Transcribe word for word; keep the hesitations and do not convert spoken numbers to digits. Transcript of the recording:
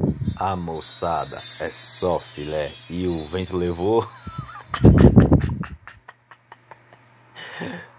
A moçada é só filé e o vento levou.